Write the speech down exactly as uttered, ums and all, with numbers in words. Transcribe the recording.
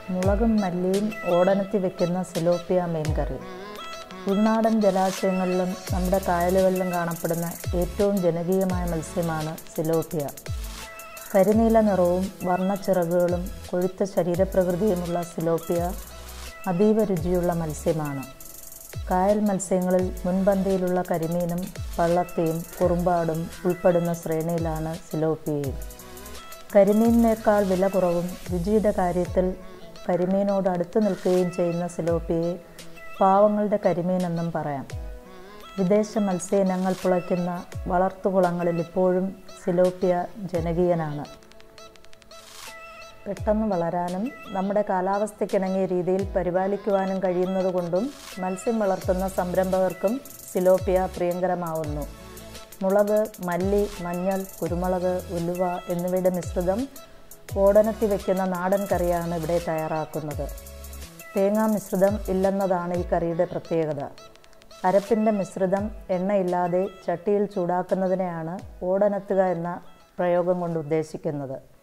മുളകും മല്ലിയും ഓടനത്തി വെക്കുന്ന സിലോപ്പിയ മീൻ കറി. ഉൾനാടൻ ജലാശയങ്ങളിലും നമ്മുടെ കായലുകളിലും കാണപ്പെടുന്ന ഏറ്റവും ജനകീയമായ മത്സ്യമാണ് സിലോപ്പിയ. കരിനീല നിറവും വർണ്ണച്ചിറകുകളും കൊഴുത്ത ശരീരപ്രകൃതിയുമുള്ള സിലോപ്പിയ അതീവ രുചിയുള്ള മത്സ്യമാണ്. കായൽ മത്സ്യങ്ങളിൽ മുൻപന്തിയിലുള്ള കരിമീനും പള്ളത്തിയും കുറുമ്പാടും ഉൾപ്പെടുന്ന ശ്രേണിയിലാണ് സിലോപ്പിയയും. കരിമീനിനേക്കാൾ വില കുറവും രുചിയുടെ കാര്യത്തിൽ കരിമീനോട് അടുത്ത് നിൽക്കുകയും ചെയ്യുന്ന സിലോപ്പിയയെ പാവങ്ങളുടെ കരിമീനെന്നും പറയാം. വിദേശ മത്സ്യ ഇനങ്ങൾ പുളയ്ക്കുന്ന വളർത്തുകുളങ്ങളിൽ ഇപ്പോഴും സിലോപ്പിയ ജനകീയനാണ്. പെട്ടെന്ന് വളരാനും നമ്മുടെ കാലാവസ്ഥയ്ക്കിണങ്ങിയ രീതിയിൽ പരിപാലിക്കുവാനും കഴിയുന്നതുകൊണ്ടും മത്സ്യം വളർത്തുന്ന സംരംഭകർക്കും സിലോപ്പിയ പ്രിയങ്കരമാവുന്നു. മുളക്, മല്ലി, മഞ്ഞൾ, കുരുമുളക്, ഉലുവ എന്നിവയുടെ മിശ്രിതം ഓടനത്തി വയ്ക്കുന്ന നാടൻ കറിയാണ് ഇവിടെ തയ്യാറാക്കുന്നത്. തേങ്ങാ മിശ്രിതം ഇല്ലെന്നതാണ് ഈ കറിയുടെ പ്രത്യേകത. അരപ്പിൻ്റെ മിശ്രിതം എണ്ണയില്ലാതെ ചട്ടിയിൽ ചൂടാക്കുന്നതിനെയാണ് ഓടനത്തുക എന്ന പ്രയോഗം കൊണ്ട് ഉദ്ദേശിക്കുന്നത്.